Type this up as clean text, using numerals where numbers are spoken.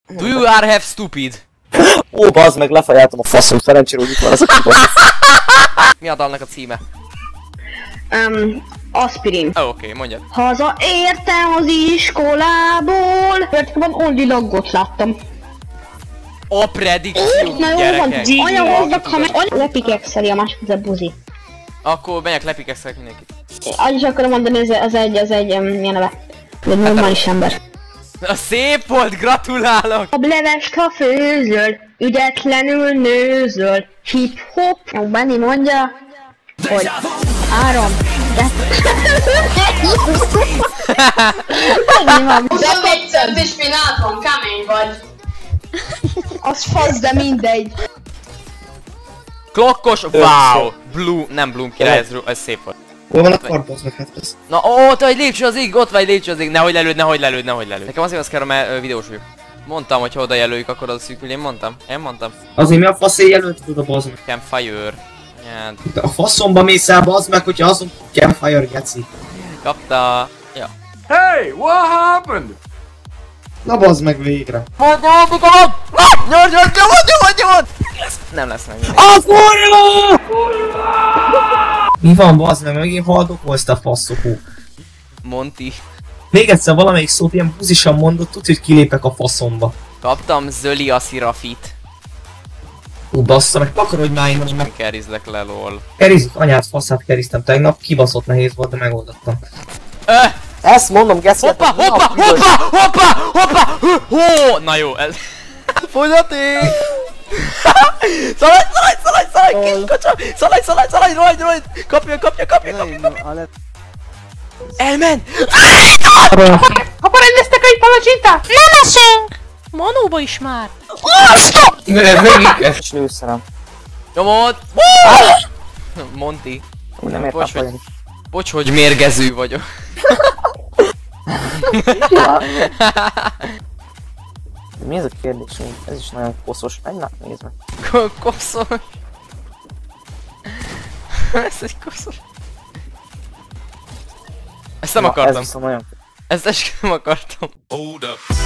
Do you are have stupid? Ó, bazd meg, lefajáltam a faszom, szerencsére, hogy itt van ez a kibasz. Mi a dalnak a címe? Aspirin. Oké, mondjad. Hazaértem az iskolából. Értem, only loggot láttam. A predikció, Na jó van, gyerekek. anya hoznak, ha meg anya lepikekszeli, a másik az a buzi. Akkor megyek, lepikekszek mindenkit. Azt is akarom mondani, az egy milyen neve. Egy normális ember. Na szép volt, gratulálok! A levest, ha főzöl, ügyetlenül nőzöl. Hip-hop. A Benni mondja, hogy áram, de... Dob egy szöbb és spináton, kemény vagy. Az fasz, de mindegy. Klokkos, wow! Blue, nem Bloom király, ez szép volt. Hol van a karpóc meg hát ez? Na ott egy lépcső az ég, ott vagy egy lépcső az ég, nehogy lelőd, nehogy lelőd, nehogy lelőd. Nekem azért azt kell, mert videós vagyok. Mondtam, hogy ha oda jelöljük, akkor az szűkül, én mondtam. Azért mi a faszé jelölted a bazd meg? Campfire. Ja, A faszomba mész el, bazd meg, hogyha azon Campfire geci. kapta. Ja. Hey, what happened? Na bazd meg végre. Nyomod! Nem lesz meg. A kurva! Mi van, bazd meg, megint haldokolsz a faszokó. Monty. Még egyszer valamelyik szót ilyen buzisan mondott, tudj, hogy kilépek a faszomba. Kaptam Zöli a szirafit. Bassza meg, takarodj már én, meg Kerizlek le, lol. kerizzük, anyát faszát keriztem tegnap, kibaszott nehéz volt, de megoldottam. Ezt mondom, geci. Hoppa! Hó! Na jó, ez... Fogyaték! Szaladj, kis kocsa! Szaladj, rohagy! Kapja! Elment! Apa, rendeztek egy palacsintát? Nem esünk! Manóba is már. És nőszerem. Nyomod! Monty. Nem értem folyani. Bocs, hogy mérgező vagyok. Mi ez a kérdés? Ez is nagyon koszos. Na, nézd meg. Koszos. Ez egy koszos. Ezt nem akartam. Ez viszont nagyon... Ezt nem akartam. Hold up.